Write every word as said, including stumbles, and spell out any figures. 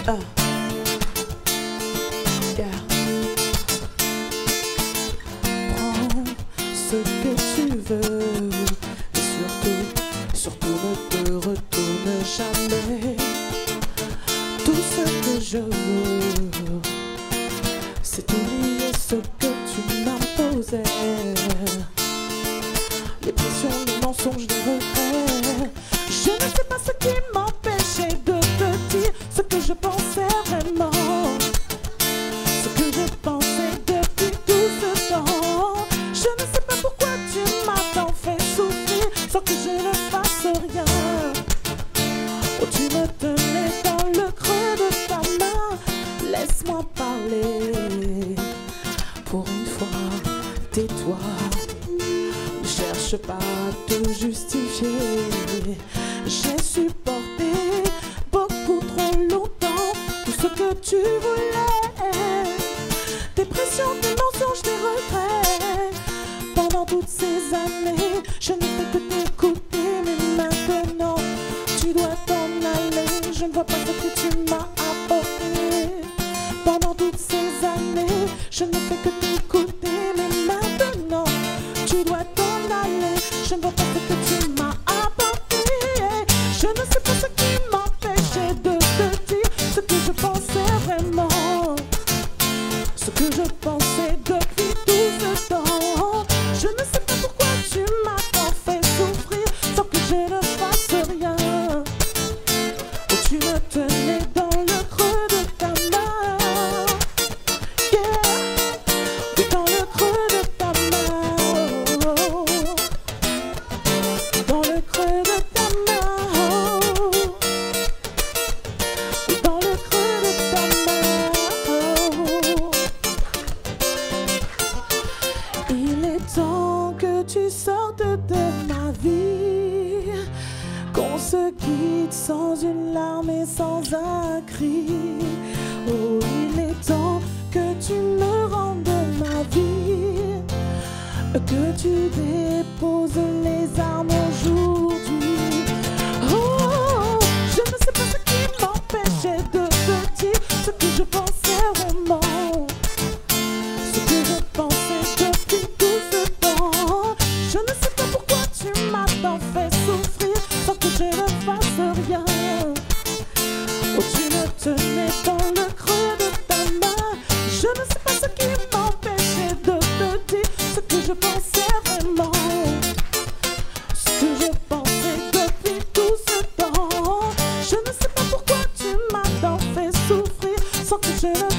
Uh. Yeah. Prends ce que tu veux, et surtout, surtout ne te retourne jamais. Tout ce que je veux, c'est oublier ce que tu m'imposais. Les pressions, les mensonges, les regrets. Je ne sais pas ce qui m'empêchait de te dire ce que je pensais vraiment, ce que je pensais depuis tout ce temps. Je ne sais pas pourquoi tu m'as tant fait souffrir sans que je ne fasse rien. Oh, tu me tenais dans le creux de ta main. Laisse-moi parler. Pour une fois, tais-toi. Ne cherche pas à te justifier. J'ai supporté beaucoup trop longtemps tout ce que tu voulais. Tes pressions, tes mensonges, tes regrets. Pendant toutes ces années, je ne fais que t'écouter. Mais maintenant, tu dois t'en aller. Je ne vois pas ce que tu m'as apporté. Pendant toutes ces années, je ne fais que t'écouter. Mais maintenant, tu dois t'en aller. Je ne vois pas ce que tu m'as apporté. Je ne sais pas ce qui m'empêchait de te dire ce que je pensais vraiment, ce que je pensais depuis tout ce temps. Je ne sais pas pourquoi tu m'as tant fait souffrir sans que je ne fasse rien. Oh, tu me tenais dans le creux de ta main. Yeah, oui, dans le creux de ta main. Oh, dans le creux de ta main. Oh, oui, dans le creux de ta main. Oh. Il est temps que tu sortes de ma vie, qu'on se quitte sans une larme et sans un cri. Oh, il est temps que tu me rendes ma vie, que tu déposes les armes aujourd'hui. Oh, je ne sais pas ce qui m'empêchait de te dire ce que je pensais vraiment, ce que je pensais depuis tout ce temps. Je ne sais pas pourquoi tu m'as tant fait souffrir sans que je ne fasse rien. Oh, tu me tenais dans le creux de ta main. Je ne sais pas ce qui m'empêchait de te dire ce que je pensais vraiment, ce que je pensais depuis tout ce temps. Je ne sais pas pourquoi tu m'as tant fait souffrir sans que je ne